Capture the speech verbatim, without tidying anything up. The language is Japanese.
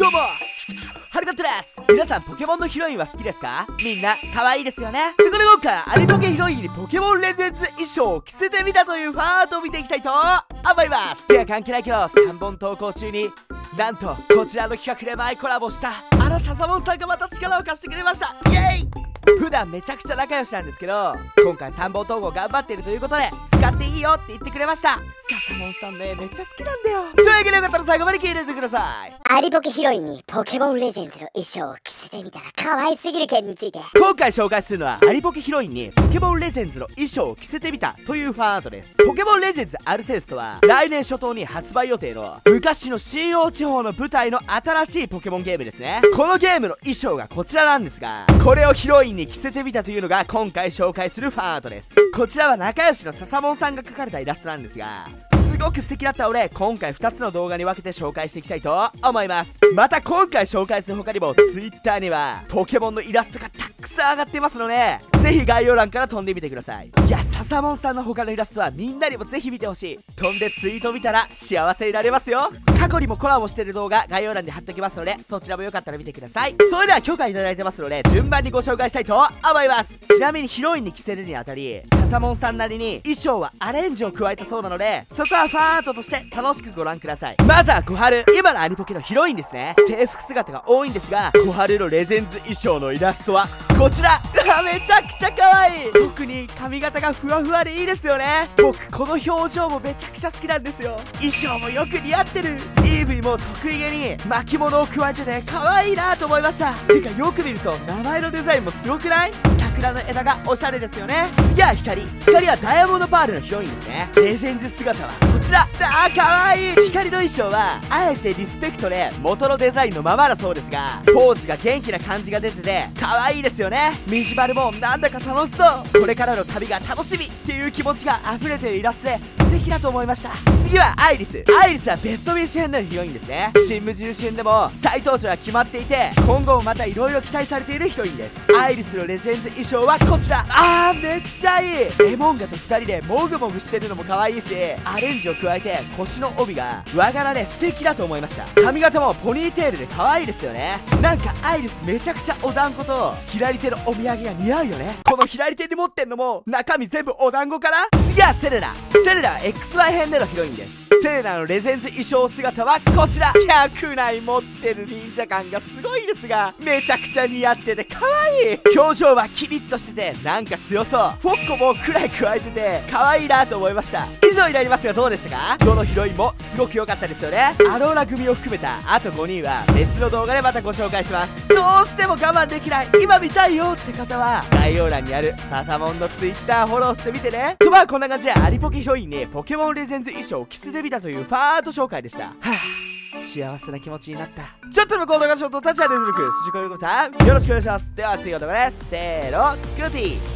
どうもハルカットです。皆さんポケモンのヒロインは好きですか？みんな可愛いですよね。そこで今回アニポケヒロインにポケモンレジェンズ衣装を着せてみたというファンアートを見ていきたいと思います。では関係ないけどさんぼん投稿中になんとこちらの企画で前コラボしたあの笹門さんがまた力を貸してくれました。イエイ。普段めちゃくちゃ仲良しなんですけど、今回さんぼん投稿頑張ってるということで使っていいよって言ってくれました。笹門さんね、めっちゃ好きなんだよ。というわけでよかったら最後まで聞いててください。 アニポケヒロインにポケモンレジェンズの衣装を着せてみたら可愛すぎる件について。 今回紹介するのはアニポケヒロインにポケモンレジェンズの衣装を着せてみたというファンアートです。ポケモンレジェンズアルセウスとは来年初頭に発売予定の昔の新王地方の舞台の新しいポケモンゲームですね。このゲームの衣装がこちらなんですが、これをヒロインに着せてみたというのが今回紹介するファンアートです。こちらは仲良しの笹門さんが描かれたイラストなんですが、すごく素敵だったので今回ふたつの動画に分けて紹介していきたいと思います。また今回紹介する他にも Twitter にはポケモンのイラストがたくさん上がっていますので、ぜひ概要欄から飛んでみてください。いや、笹門さんの他のイラストはみんなにもぜひ見てほしい。飛んでツイート見たら幸せになれますよ。過去にもコラボしてる動画概要欄に貼っておきますので、そちらもよかったら見てください。それでは許可いただいてますので順番にご紹介したいと思います。ちなみにヒロインに着せるにあたり笹門さんなりに衣装はアレンジを加えたそうなので、そこはファンアートとして楽しくご覧ください。まずは小春、今のアニポケのヒロインですね。制服姿が多いんですが、小春のレジェンズ衣装のイラストはこちら。めちゃくちゃ可愛い。特に髪型がふわふわでいいですよね。僕この表情もめちゃくちゃ好きなんですよ。衣装もよく似合ってる。イーブイも得意げに巻物を加えてて可愛いなと思いました。てかよく見ると名前のデザインもすごくない？桜の枝がおしゃれですよね。次は光。光はダイヤモンドパールのヒロインですね。レジェンズ姿はこちら。あー可愛い。光の衣装はあえてリスペクトで元のデザインのままだそうですが、ポーズが元気な感じが出てて可愛いですよね。ミジバルもなんだか楽しそう。これからの旅が楽しみっていう気持ちが溢れてるイラストで素敵だと思いました。次はアイリス。アイリスはベストウィッシュ編のヒロインですね。新無印編でも再登場が決まっていて、今後もまた色々期待されているヒロインです。アイリスのレジェンズ衣装はこちら。あーめっちゃいい。レモンガとふたりでもぐもぐしてるのも可愛いし、アレンジを加えて腰の帯が和柄で素敵だと思いました。髪型もポニーテールで可愛いですよね。なんかアイリスめちゃくちゃお団子と左手のお土産が似合うよね。この左手に持ってんのも中身全部お団子かな。次はセレナ。セレナは エックスワイ 編でのヒロインです。セレナのレジェンズ衣装姿はこちら。脚内持ってる忍者感がすごいですが、めちゃくちゃ似合ってて可愛い。表情はキリッとしててなんか強そう。フォッコもくらい加えてて可愛いなと思いました。以上になりますがどうでしたか？どのヒロインもすごく良かったですよね。アローラ組を含めたあとごにんは別の動画でまたご紹介します。どうしても我慢できない、今見たいよって方は概要欄にある笹門の Twitter フォローしてみてね。とまあこんな感じでアニポケヒロインにポケモンレジェンズ衣装を着せてみたというファンアート紹介でした。はぁ、幸せな気持ちになった。ちょっとの行動がちょっと立ち上げる努力、筋子ゆうこさんよろしくお願いします。では次の動画です。せーの、グッディー。